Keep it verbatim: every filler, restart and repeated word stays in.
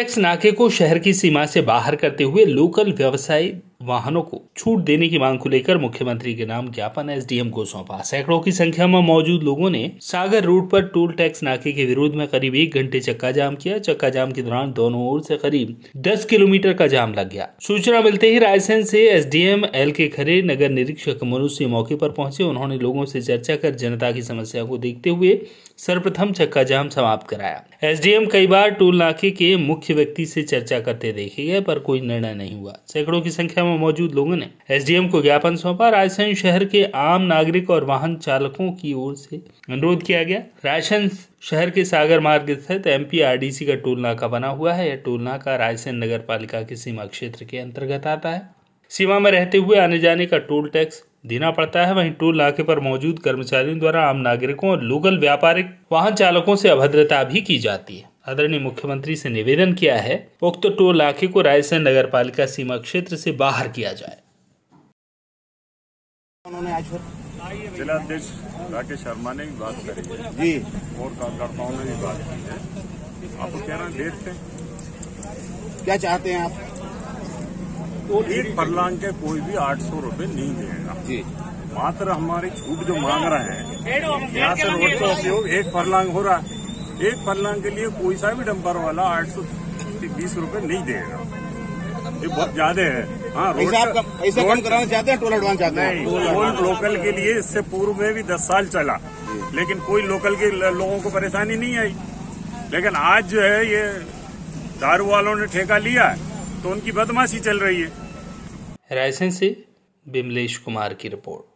Tax नाके को शहर की सीमा से बाहर करते हुए लोकल व्यवसायी वाहनों को छूट देने की मांग को लेकर मुख्यमंत्री के नाम ज्ञापन एसडीएम को सौंपा। सैकड़ों की संख्या में मौजूद लोगों ने सागर रोड पर टोल टैक्स नाके के विरोध में करीब एक घंटे चक्का जाम किया। चक्का जाम के दौरान दोनों ओर से करीब दस किलोमीटर का जाम लग गया। सूचना मिलते ही रायसेन से एसडीएम एल के खरे नगर निरीक्षक मनुष्य मौके पर पहुंचे। उन्होंने लोगों से चर्चा कर जनता की समस्या को देखते हुए सर्वप्रथम चक्का जाम समाप्त कराया। एसडीएम कई बार टोल नाके के मुख्य व्यक्ति से चर्चा करते देखे गए पर कोई निर्णय नहीं हुआ। सैकड़ों की संख्या में मौजूद लोगों ने एसडीएम को ज्ञापन सौंपा। रायसेन शहर के आम नागरिक और वाहन चालकों की ओर से अनुरोध किया गया। रायसेन शहर के सागर मार्ग स्थित एमपीआरडीसी का टोल नाका बना हुआ है। यह टोल नाका रायसेन नगर पालिका के सीमा क्षेत्र के अंतर्गत आता है। सीमा में रहते हुए आने जाने का टोल टैक्स देना पड़ता है। वहीं टोल नाके पर मौजूद कर्मचारियों द्वारा आम नागरिकों और लोकल व्यापारिक वाहन चालकों से अभद्रता भी की जाती है। आदरणीय मुख्यमंत्री से निवेदन किया है उक्त टोल नाके को रायसेन नगर पालिका सीमा क्षेत्र से बाहर किया जाए। उन्होंने आज जिला अध्यक्ष राकेश शर्मा ने भी बात करी है जी और कार्यकर्ताओं ने भी बात की है। आपको कह रहे हैं देखते क्या चाहते हैं आप? तो एक फरलांग के कोई भी आठ सौ रूपये नहीं देगा जी। मात्र हमारी छूट जो मांग रहे हैं यहाँ से रोड का उपयोग एक फरलांग हो रहा है। एक फरलांग के लिए कोई सा भी डंपर वाला आठ सौ बीस रूपये नहीं देगा। ये बहुत ज्यादा है। हाँ, पैसा पैसा कम कराना चाहते हैं, टोल एडवांस चाहते हैं? टोल लोकल के लिए इससे पूर्व में भी दस साल चला, लेकिन कोई लोकल के लोगों को परेशानी नहीं आई। लेकिन आज जो है ये दारू वालों ने ठेका लिया है तो उनकी बदमाशी चल रही है। रायसेन से बिमलेश कुमार की रिपोर्ट।